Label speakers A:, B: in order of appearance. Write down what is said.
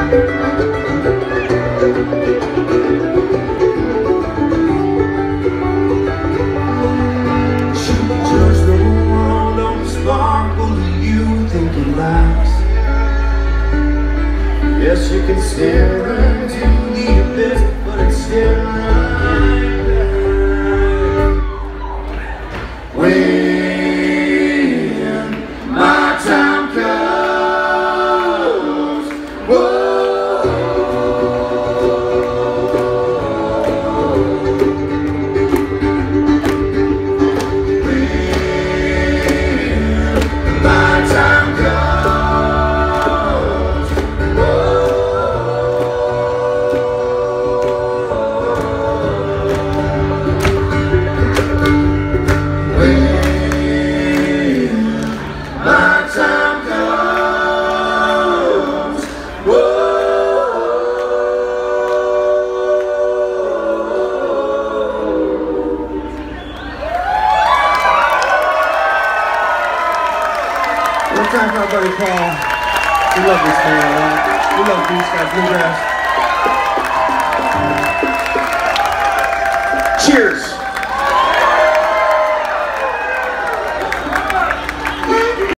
A: Yes, you can stare into the abyss, but it's still right there. When my time comes, whoa, when my time comes, one time for our buddy Paul. We love this man a lot. We love Blue Sky Bluegrass. Cheers.